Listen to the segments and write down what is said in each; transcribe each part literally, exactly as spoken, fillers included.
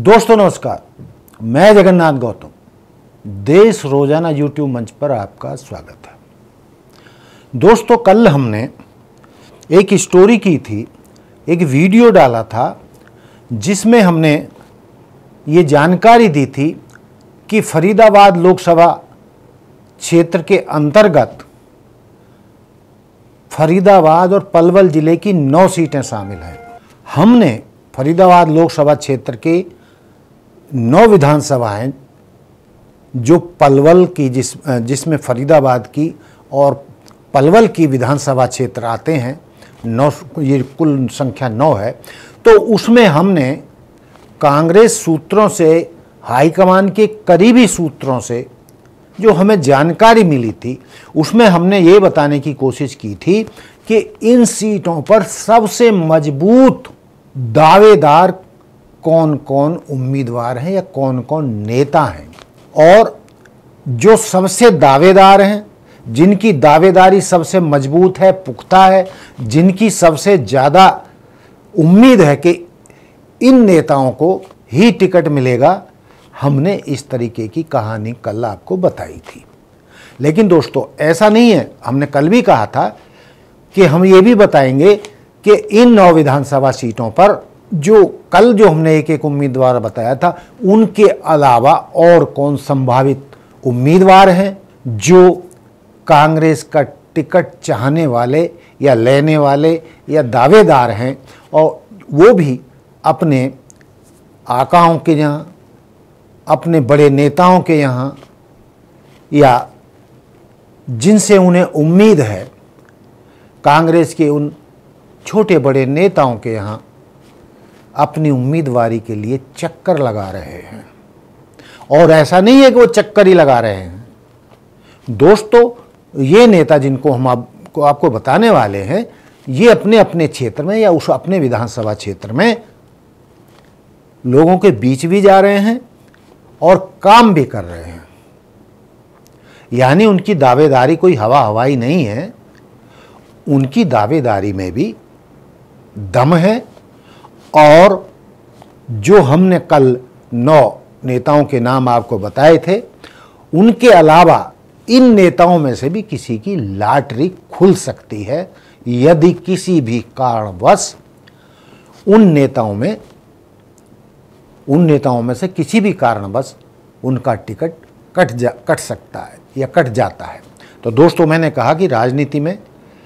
दोस्तों नमस्कार, मैं जगन्नाथ गौतम, देश रोजाना यूट्यूब मंच पर आपका स्वागत है। दोस्तों कल हमने एक स्टोरी की थी, एक वीडियो डाला था जिसमें हमने ये जानकारी दी थी कि फरीदाबाद लोकसभा क्षेत्र के अंतर्गत फरीदाबाद और पलवल जिले की नौ सीटें शामिल हैं। हमने फरीदाबाद लोकसभा क्षेत्र के नौ विधानसभाएं जो पलवल की जिस जिसमें फरीदाबाद की और पलवल की विधानसभा क्षेत्र आते हैं, नौ, ये कुल संख्या नौ है। तो उसमें हमने कांग्रेस सूत्रों से, हाईकमान के करीबी सूत्रों से जो हमें जानकारी मिली थी, उसमें हमने ये बताने की कोशिश की थी कि इन सीटों पर सबसे मजबूत दावेदार कौन कौन उम्मीदवार हैं या कौन कौन नेता हैं, और जो सबसे दावेदार हैं, जिनकी दावेदारी सबसे मजबूत है, पुख्ता है, जिनकी सबसे ज़्यादा उम्मीद है कि इन नेताओं को ही टिकट मिलेगा, हमने इस तरीके की कहानी कल आपको बताई थी। लेकिन दोस्तों ऐसा नहीं है, हमने कल भी कहा था कि हम ये भी बताएंगे कि इन नौ विधानसभा सीटों पर जो कल जो हमने एक एक उम्मीदवार बताया था, उनके अलावा और कौन संभावित उम्मीदवार हैं जो कांग्रेस का टिकट चाहने वाले या लेने वाले या दावेदार हैं, और वो भी अपने आकाओं के यहाँ, अपने बड़े नेताओं के यहाँ, या जिनसे उन्हें उम्मीद है, कांग्रेस के उन छोटे बड़े नेताओं के यहाँ अपनी उम्मीदवारी के लिए चक्कर लगा रहे हैं। और ऐसा नहीं है कि वो चक्कर ही लगा रहे हैं दोस्तों, ये नेता जिनको हम आपको आपको बताने वाले हैं, ये अपने अपने क्षेत्र में या उस अपने विधानसभा क्षेत्र में लोगों के बीच भी जा रहे हैं और काम भी कर रहे हैं। यानी उनकी दावेदारी कोई हवा हवाई नहीं है, उनकी दावेदारी में भी दम है। और जो हमने कल नौ नेताओं के नाम आपको बताए थे, उनके अलावा इन नेताओं में से भी किसी की लॉटरी खुल सकती है यदि किसी भी कारणवश उन नेताओं में उन नेताओं में से किसी भी कारणवश उनका टिकट कट जा कट सकता है या कट जाता है। तो दोस्तों मैंने कहा कि राजनीति में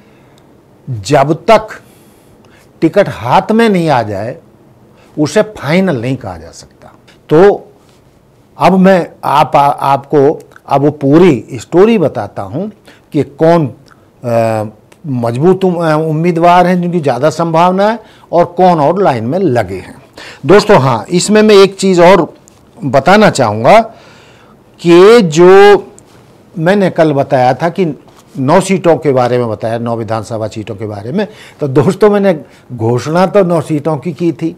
जब तक टिकट हाथ में नहीं आ जाए उसे फाइनल नहीं कहा जा सकता। तो अब मैं आप आ, आपको अब वो पूरी स्टोरी बताता हूं कि कौन आ, मजबूत उम्मीदवार हैं जिनकी ज़्यादा संभावना है और कौन और लाइन में लगे हैं। दोस्तों हाँ, इसमें मैं एक चीज़ और बताना चाहूँगा कि जो मैंने कल बताया था कि नौ सीटों के बारे में बताया, नौ विधानसभा सीटों के बारे में, तो दोस्तों मैंने घोषणा तो नौ सीटों की की थी।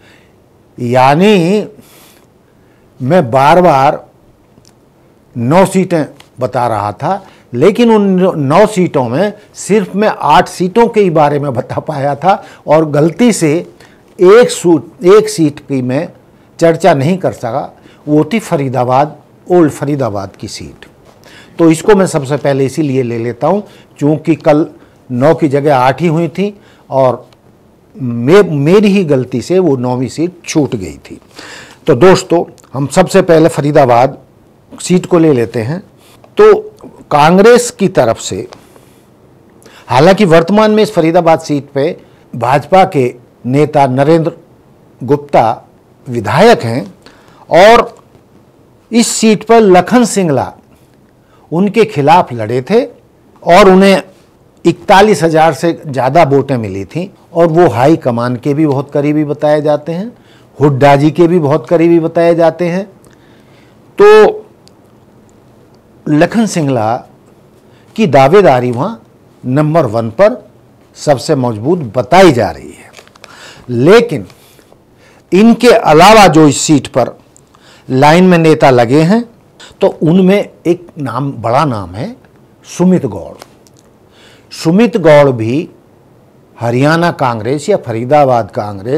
यानी मैं बार बार नौ सीटें बता रहा था, लेकिन उन नौ सीटों में सिर्फ मैं आठ सीटों के ही बारे में बता पाया था, और गलती से एक सूट एक सीट की मैं चर्चा नहीं कर सका, वो थी फरीदाबाद, ओल्ड फरीदाबाद की सीट। तो इसको मैं सबसे पहले इसीलिए ले लेता हूँ क्योंकि कल नौ की जगह आठ ही हुई थी और मे, मेरी ही गलती से वो नौवीं सीट छूट गई थी। तो दोस्तों हम सबसे पहले फरीदाबाद सीट को ले लेते हैं। तो कांग्रेस की तरफ से, हालांकि वर्तमान में इस फरीदाबाद सीट पे भाजपा के नेता नरेंद्र गुप्ता विधायक हैं, और इस सीट पर लखन सिंगला उनके खिलाफ लड़े थे और उन्हें इकतालीस हजार से ज़्यादा वोटें मिली थी, और वो हाई कमान के भी बहुत करीबी बताए जाते हैं, हुड्डा जी के भी बहुत करीबी बताए जाते हैं। तो लखन सिंगला की दावेदारी वहाँ नंबर वन पर सबसे मजबूत बताई जा रही है। लेकिन इनके अलावा जो इस सीट पर लाइन में नेता लगे हैं, तो उनमें एक नाम, बड़ा नाम है सुमित गौड़। सुमित गौड़ भी हरियाणा कांग्रेस या फरीदाबाद कांग्रेस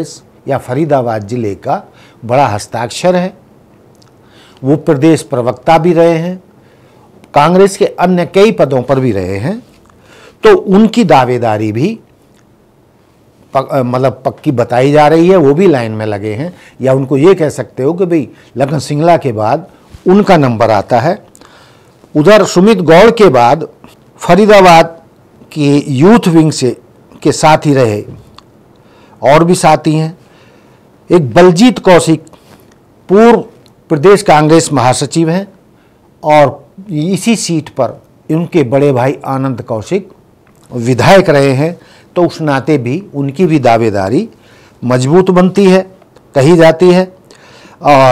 या फरीदाबाद जिले का बड़ा हस्ताक्षर है। वो प्रदेश प्रवक्ता भी रहे हैं, कांग्रेस के अन्य कई पदों पर भी रहे हैं। तो उनकी दावेदारी भी पक, मतलब पक्की बताई जा रही है, वो भी लाइन में लगे हैं। या उनको ये कह सकते हो कि भाई लखन सिंगला के बाद उनका नंबर आता है। उधर सुमित गौड़ के बाद फरीदाबाद के यूथ विंग से के साथी रहे और भी साथी हैं। एक बलजीत कौशिक पूर्व प्रदेश कांग्रेस महासचिव हैं और इसी सीट पर उनके बड़े भाई आनंद कौशिक विधायक रहे हैं। तो उस नाते भी उनकी भी दावेदारी मजबूत बनती है, कही जाती है। और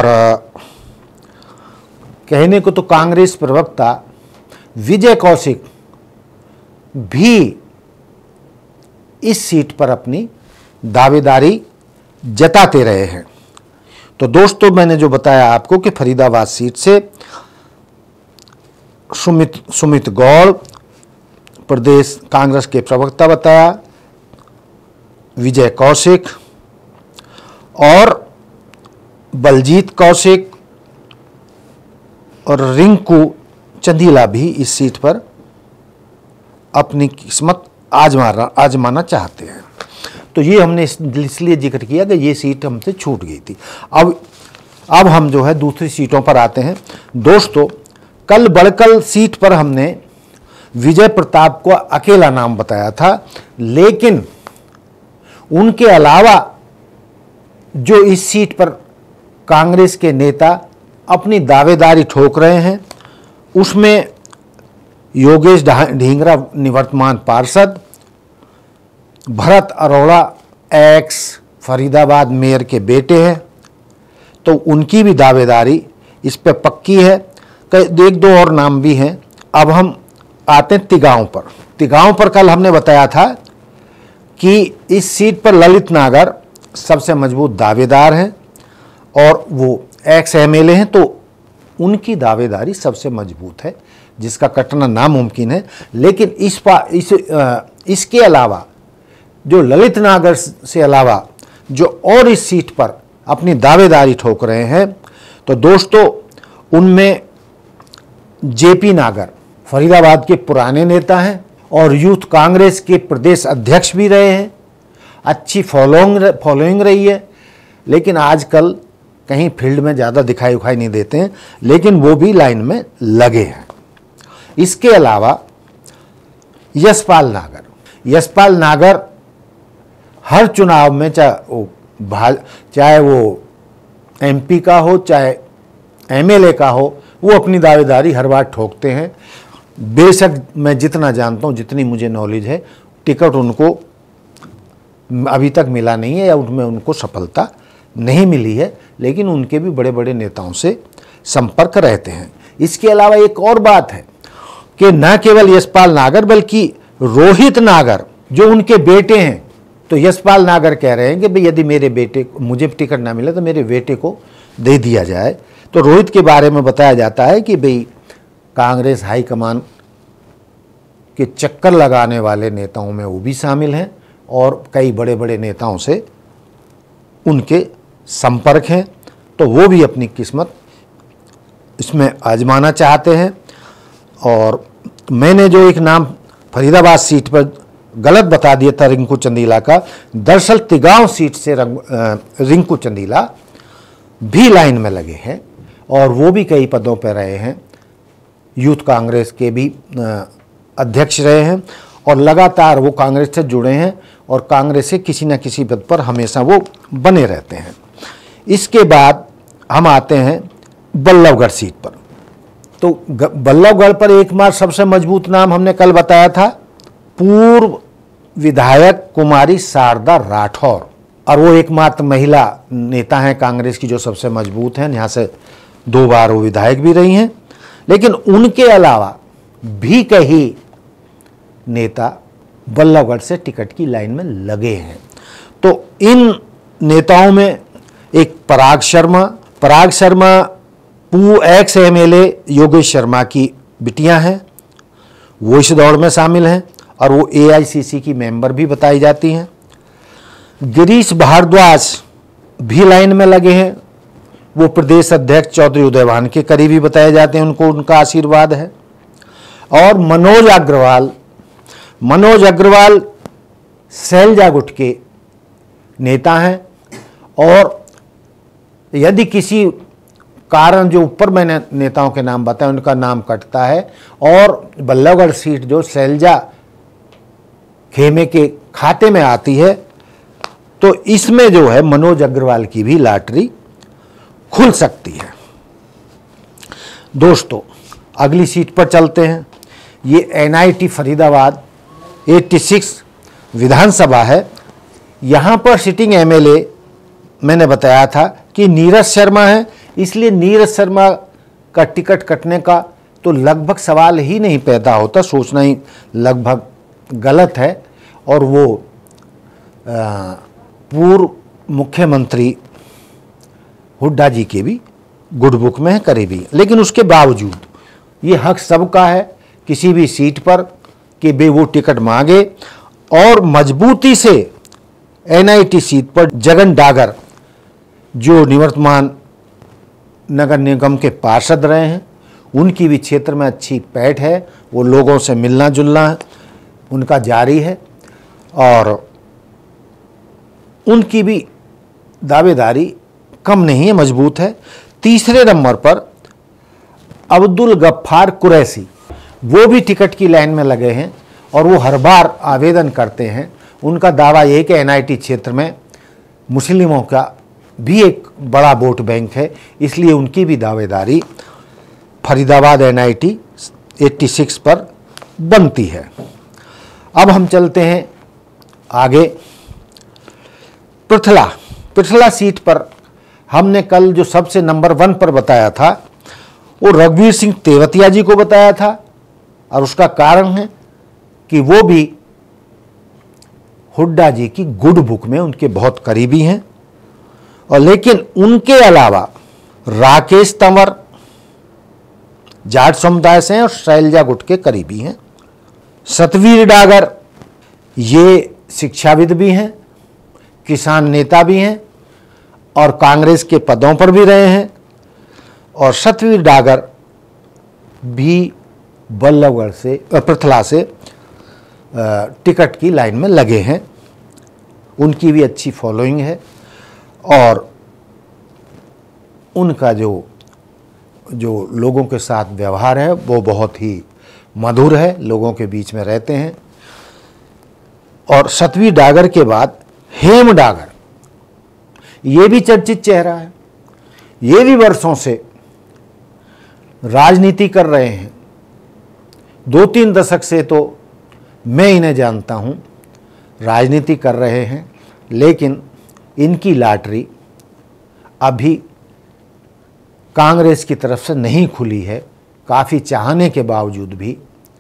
कहने को तो कांग्रेस प्रवक्ता विजय कौशिक भी इस सीट पर अपनी दावेदारी जताते रहे हैं। तो दोस्तों, मैंने जो बताया आपको कि फरीदाबाद सीट से सुमित सुमित गौड़ प्रदेश कांग्रेस के प्रवक्ता बताया, विजय कौशिक और बलजीत कौशिक और रिंकू चंदीला भी इस सीट पर अपनी किस्मत आजमा आजमाना चाहते हैं। तो ये हमने इसलिए जिक्र किया कि ये सीट हमसे छूट गई थी। अब अब हम जो है दूसरी सीटों पर आते हैं। दोस्तों, कल बड़कल सीट पर हमने विजय प्रताप को अकेला नाम बताया था, लेकिन उनके अलावा जो इस सीट पर कांग्रेस के नेता अपनी दावेदारी ठोक रहे हैं, उसमें योगेश ढींगरा निवर्तमान पार्षद, भरत अरोड़ा एक्स फरीदाबाद मेयर के बेटे हैं, तो उनकी भी दावेदारी इस पे पक्की है। एक दो और नाम भी हैं। अब हम आते हैं तिगांव पर। तिगांव पर कल हमने बताया था कि इस सीट पर ललित नागर सबसे मजबूत दावेदार हैं और वो एक्स एमएलए हैं, तो उनकी दावेदारी सबसे मजबूत है, जिसका कटना नामुमकिन है। लेकिन इस पा इस आ, इसके अलावा जो ललित नागर से अलावा जो और इस सीट पर अपनी दावेदारी ठोक रहे हैं, तो दोस्तों उनमें जेपी नागर फरीदाबाद के पुराने नेता हैं और यूथ कांग्रेस के प्रदेश अध्यक्ष भी रहे हैं। अच्छी फॉलोइंग फॉलोइंग रही है, लेकिन आजकल कहीं फील्ड में ज़्यादा दिखाई उखाई नहीं देते हैं, लेकिन वो भी लाइन में लगे हैं। इसके अलावा यशपाल नागर यशपाल नागर हर चुनाव में, चाहे वो भाज चाहे वो एमपी का हो चाहे एमएलए का हो, वो अपनी दावेदारी हर बार ठोकते हैं। बेशक मैं जितना जानता हूँ, जितनी मुझे नॉलेज है, टिकट उनको अभी तक मिला नहीं है या उनमें उनको सफलता नहीं मिली है, लेकिन उनके भी बड़े बड़े नेताओं से संपर्क रहते हैं। इसके अलावा एक और बात है कि न केवल यशपाल नागर बल्कि रोहित नागर जो उनके बेटे हैं, तो यशपाल नागर कह रहे हैं कि भाई यदि मेरे बेटे को मुझे टिकट ना मिले तो मेरे बेटे को दे दिया जाए। तो रोहित के बारे में बताया जाता है कि भाई कांग्रेस हाईकमान के चक्कर लगाने वाले नेताओं में वो भी शामिल हैं और कई बड़े बड़े नेताओं से उनके संपर्क हैं, तो वो भी अपनी किस्मत इसमें आजमाना चाहते हैं। और मैंने जो एक नाम फरीदाबाद सीट पर गलत बता दिया था रिंकू चंदीला का, दरअसल तिगांव सीट से रिंकू चंदीला भी लाइन में लगे हैं और वो भी कई पदों पर रहे हैं। यूथ कांग्रेस के भी अध्यक्ष रहे हैं और लगातार वो कांग्रेस से जुड़े हैं और कांग्रेस से किसी न किसी पद पर हमेशा वो बने रहते हैं। इसके बाद हम आते हैं बल्लभगढ़ सीट पर। तो बल्लभगढ़ पर एकमात्र सबसे मजबूत नाम हमने कल बताया था, पूर्व विधायक कुमारी शारदा राठौर, और वो एकमात्र महिला नेता हैं कांग्रेस की जो सबसे मजबूत हैं। यहाँ से दो बार वो विधायक भी रही हैं। लेकिन उनके अलावा भी कई नेता बल्लभगढ़ से टिकट की लाइन में लगे हैं। तो इन नेताओं में एक पराग शर्मा पराग शर्मा पू एक्स एमएलए योगेश शर्मा की बिटियां हैं, वो इस दौड़ में शामिल हैं और वो एआईसीसी की मेंबर भी बताई जाती हैं। गिरीश भारद्वाज भी लाइन में लगे हैं, वो प्रदेश अध्यक्ष चौधरी उदयभान के करीबी बताए जाते हैं, उनको उनका आशीर्वाद है। और मनोज अग्रवाल मनोज अग्रवाल शैलजा गुट के नेता हैं, और यदि किसी कारण जो ऊपर मैंने नेताओं के नाम बताए उनका नाम कटता है और बल्लभगढ़ सीट जो शैलजा खेमे के खाते में आती है, तो इसमें जो है मनोज अग्रवाल की भी लॉटरी खुल सकती है। दोस्तों, अगली सीट पर चलते हैं। ये एन आई टी फरीदाबाद छियासी विधानसभा है। यहाँ पर सिटिंग एम एल ए मैंने बताया था कि नीरज शर्मा है, इसलिए नीरज शर्मा का टिकट कटने का तो लगभग सवाल ही नहीं पैदा होता, सोचना ही लगभग गलत है। और वो पूर्व मुख्यमंत्री हुड्डा जी के भी गुड बुक में है, करीबी। लेकिन उसके बावजूद ये हक सबका है किसी भी सीट पर कि वे वो टिकट मांगे। और मजबूती से एन आई टी सीट पर जगन डागर जो निवर्तमान नगर निगम के पार्षद रहे हैं, उनकी भी क्षेत्र में अच्छी पैठ है, वो लोगों से मिलना जुलना उनका जारी है और उनकी भी दावेदारी कम नहीं है, मजबूत है। तीसरे नंबर पर अब्दुल गफ्फार कुरैशी, वो भी टिकट की लाइन में लगे हैं और वो हर बार आवेदन करते हैं। उनका दावा ये है कि एन आई टी क्षेत्र में मुस्लिमों का भी एक बड़ा वोट बैंक है, इसलिए उनकी भी दावेदारी फरीदाबाद एन आई टी छियासी पर बनती है। अब हम चलते हैं आगे। पृथला पृथला सीट पर हमने कल जो सबसे नंबर वन पर बताया था वो रघुवीर सिंह तेवतिया जी को बताया था, और उसका कारण है कि वो भी हुड्डा जी की गुड बुक में उनके बहुत करीबी हैं। और लेकिन उनके अलावा राकेश तंवर जाट समुदाय से हैं और शैलजा गुट के करीबी हैं। सतवीर डागर ये शिक्षाविद भी हैं, किसान नेता भी हैं और कांग्रेस के पदों पर भी रहे हैं। और सतवीर डागर भी बल्लभगढ़ से पृथला से टिकट की लाइन में लगे हैं, उनकी भी अच्छी फॉलोइंग है और उनका जो जो लोगों के साथ व्यवहार है वो बहुत ही मधुर है, लोगों के बीच में रहते हैं। और सतवीर डागर के बाद हेम डागर, ये भी चर्चित चेहरा है, ये भी वर्षों से राजनीति कर रहे हैं। दो तीन दशक से तो मैं इन्हें जानता हूं, राजनीति कर रहे हैं, लेकिन इनकी लॉटरी अभी कांग्रेस की तरफ से नहीं खुली है। काफ़ी चाहने के बावजूद भी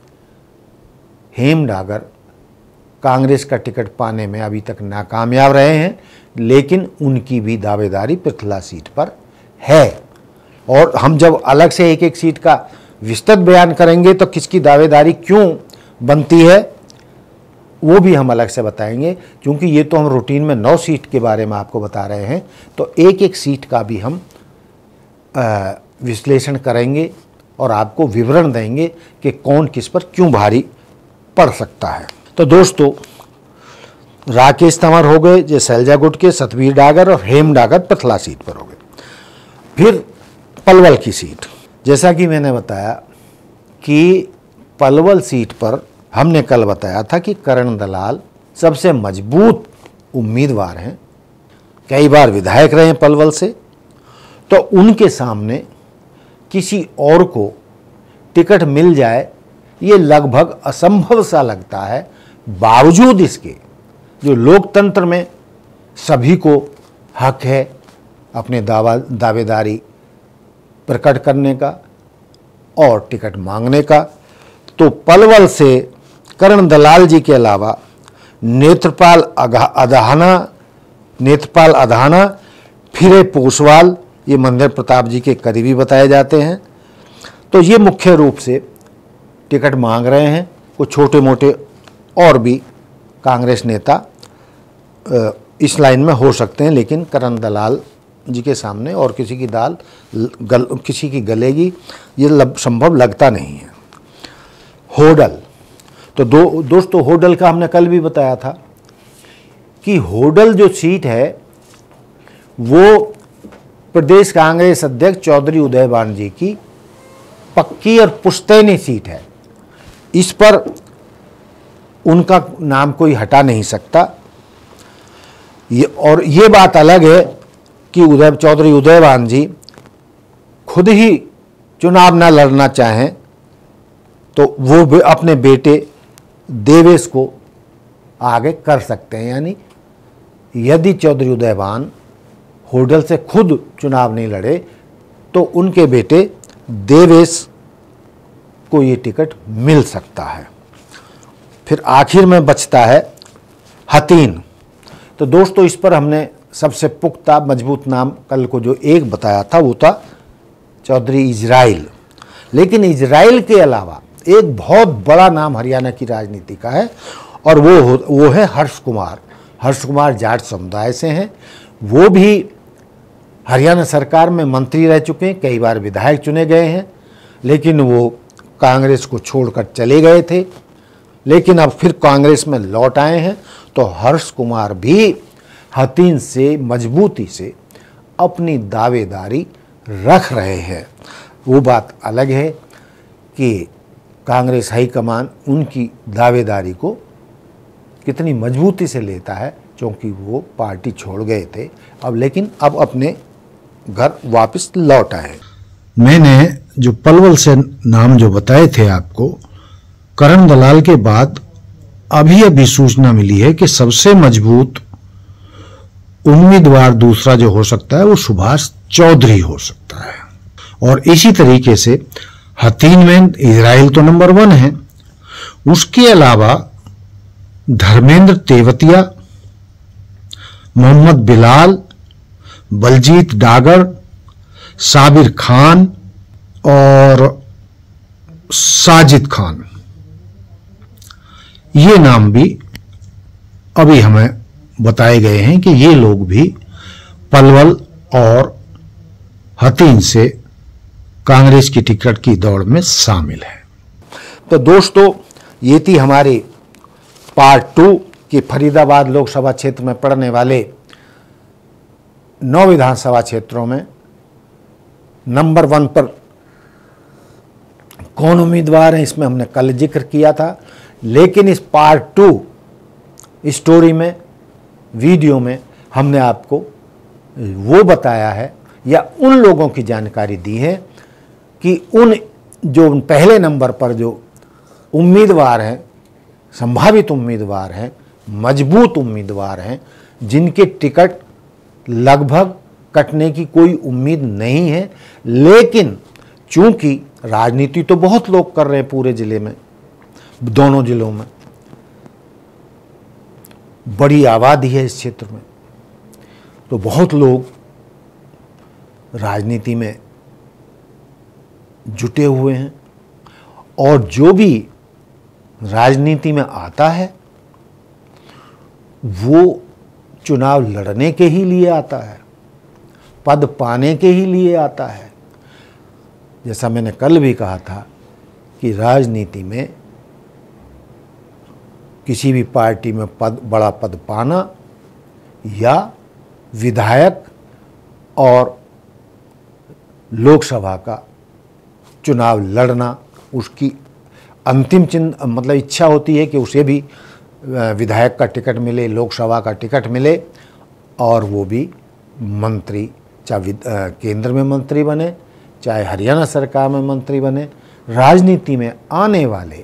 हेम डागर कांग्रेस का टिकट पाने में अभी तक नाकामयाब रहे हैं, लेकिन उनकी भी दावेदारी पृथला सीट पर है। और हम जब अलग से एक एक सीट का विस्तृत बयान करेंगे तो किसकी दावेदारी क्यों बनती है वो भी हम अलग से बताएंगे, क्योंकि ये तो हम रूटीन में नौ सीट के बारे में आपको बता रहे हैं, तो एक एक सीट का भी हम विश्लेषण करेंगे और आपको विवरण देंगे कि कौन किस पर क्यों भारी पड़ सकता है। तो दोस्तों, राकेश तंवर हो गए जो शैलजा गुट के, सतवीर डागर और हेम डागर पृथला सीट पर हो गए। फिर पलवल की सीट, जैसा कि मैंने बताया कि पलवल सीट पर हमने कल बताया था कि करण दलाल सबसे मजबूत उम्मीदवार हैं, कई बार विधायक रहे हैं पलवल से, तो उनके सामने किसी और को टिकट मिल जाए ये लगभग असंभव सा लगता है। बावजूद इसके जो लोकतंत्र में सभी को हक है अपने दावा दावेदारी प्रकट करने का और टिकट मांगने का, तो पलवल से करण दलाल जी के अलावा नेत्रपाल अधाना नेत्रपाल अधाना फिरे पोसवाल, ये महेंद्र प्रताप जी के करीबी बताए जाते हैं। तो ये मुख्य रूप से टिकट मांग रहे हैं। कुछ छोटे मोटे और भी कांग्रेस नेता इस लाइन में हो सकते हैं, लेकिन करण दलाल जी के सामने और किसी की दाल गल किसी की गलेगी ये लब, संभव लगता नहीं है। होडल, तो दो दोस्तों होडल का हमने कल भी बताया था कि होडल जो सीट है वो प्रदेश कांग्रेस अध्यक्ष चौधरी उदयभान जी की पक्की और पुश्तैनी सीट है। इस पर उनका नाम कोई हटा नहीं सकता। ये और ये बात अलग है कि उदय चौधरी उदयभान जी खुद ही चुनाव न लड़ना चाहें तो वो अपने बेटे देवेश को आगे कर सकते हैं। यानी यदि चौधरी उदयभान होडल से खुद चुनाव नहीं लड़े तो उनके बेटे देवेश को ये टिकट मिल सकता है। फिर आखिर में बचता है हतीन। तो दोस्तों इस पर हमने सबसे पुख्ता मजबूत नाम कल को जो एक बताया था वो था चौधरी इजराइल। लेकिन इजराइल के अलावा एक बहुत बड़ा नाम हरियाणा की राजनीति का है और वो वो है हर्ष कुमार। हर्ष कुमार जाट समुदाय से हैं। वो भी हरियाणा सरकार में मंत्री रह चुके हैं, कई बार विधायक चुने गए हैं, लेकिन वो कांग्रेस को छोड़कर चले गए थे, लेकिन अब फिर कांग्रेस में लौट आए हैं। तो हर्ष कुमार भी हतीन से मजबूती से अपनी दावेदारी रख रहे हैं। वो बात अलग है कि कांग्रेस हाईकमान उनकी दावेदारी को कितनी मजबूती से लेता है, क्योंकि वो पार्टी छोड़ गए थे अब, लेकिन अब अपने घर वापस लौट आए। मैंने जो पलवल से नाम जो बताए थे आपको, करण दलाल के बाद अभी अभी सूचना मिली है कि सबसे मजबूत उम्मीदवार दूसरा जो हो सकता है वो सुभाष चौधरी हो सकता है। और इसी तरीके से हतीन में इजराइल तो नंबर वन है, उसके अलावा धर्मेंद्र तेवतिया, मोहम्मद बिलाल, बलजीत डागर, साबिर खान और साजिद खान, ये नाम भी अभी हमें बताए गए हैं कि ये लोग भी पलवल और हतीन से कांग्रेस की टिकट की दौड़ में शामिल है। तो दोस्तों ये थी हमारी पार्ट टू कि फरीदाबाद लोकसभा क्षेत्र में पड़ने वाले नौ विधानसभा क्षेत्रों में नंबर वन पर कौन उम्मीदवार हैं, इसमें हमने कल जिक्र किया था। लेकिन इस पार्ट टू स्टोरी में, वीडियो में हमने आपको वो बताया है या उन लोगों की जानकारी दी है कि उन जो पहले नंबर पर जो उम्मीदवार हैं, संभावित उम्मीदवार हैं, मजबूत उम्मीदवार हैं, जिनके टिकट लगभग कटने की कोई उम्मीद नहीं है, लेकिन चूंकि राजनीति तो बहुत लोग कर रहे हैं पूरे जिले में, दोनों जिलों में बड़ी आबादी है इस क्षेत्र में, तो बहुत लोग राजनीति में जुटे हुए हैं। और जो भी राजनीति में आता है वो चुनाव लड़ने के ही लिए आता है, पद पाने के ही लिए आता है। जैसा मैंने कल भी कहा था कि राजनीति में किसी भी पार्टी में पद, बड़ा पद पाना या विधायक और लोकसभा का चुनाव लड़ना, उसकी अंतिम चिन्ह मतलब इच्छा होती है कि उसे भी विधायक का टिकट मिले, लोकसभा का टिकट मिले और वो भी मंत्री, चाहे केंद्र में मंत्री बने, चाहे हरियाणा सरकार में मंत्री बने। राजनीति में आने वाले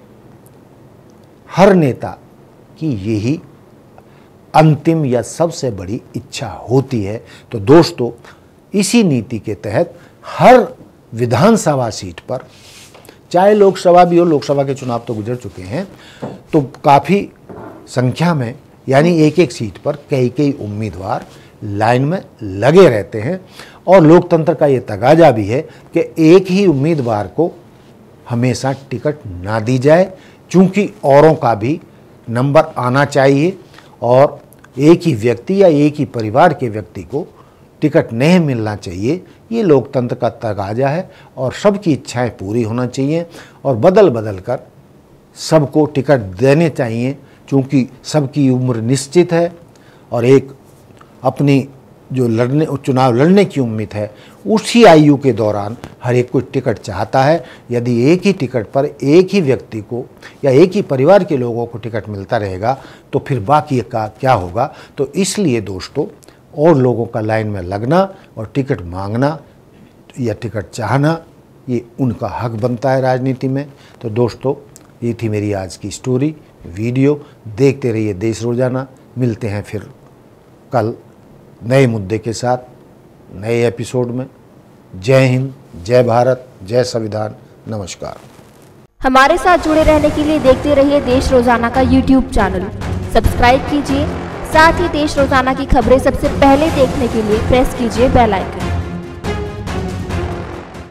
हर नेता की यही अंतिम या सबसे बड़ी इच्छा होती है। तो दोस्तों इसी नीति के तहत हर विधानसभा सीट पर, चाहे लोकसभा भी हो, लोकसभा के चुनाव तो गुजर चुके हैं, तो काफ़ी संख्या में यानी एक एक सीट पर कई कई उम्मीदवार लाइन में लगे रहते हैं। और लोकतंत्र का ये तगाजा भी है कि एक ही उम्मीदवार को हमेशा टिकट ना दी जाए, चूँकि औरों का भी नंबर आना चाहिए और एक ही व्यक्ति या एक ही परिवार के व्यक्ति को टिकट नहीं मिलना चाहिए। ये लोकतंत्र का तकाजा है और सबकी इच्छाएं पूरी होना चाहिए और बदल बदल कर सबको टिकट देने चाहिए, क्योंकि सबकी उम्र निश्चित है और एक अपनी जो लड़ने चुनाव लड़ने की उम्मीद है उसी आयु के दौरान हर एक कोई टिकट चाहता है। यदि एक ही टिकट पर एक ही व्यक्ति को या एक ही परिवार के लोगों को टिकट मिलता रहेगा तो फिर बाकी का क्या होगा। तो इसलिए दोस्तों, और लोगों का लाइन में लगना और टिकट मांगना या टिकट चाहना ये उनका हक बनता है राजनीति में। तो दोस्तों, ये थी मेरी आज की स्टोरी वीडियो। देखते रहिए देश रोजाना। मिलते हैं फिर कल नए मुद्दे के साथ नए एपिसोड में। जय हिंद, जय भारत, जय संविधान। नमस्कार। हमारे साथ जुड़े रहने के लिए देखते रहिए देश रोजाना का यूट्यूब चैनल सब्सक्राइब कीजिए। साथ ही देश रोजाना की खबरें सबसे पहले देखने के लिए प्रेस कीजिए बेल आइकन।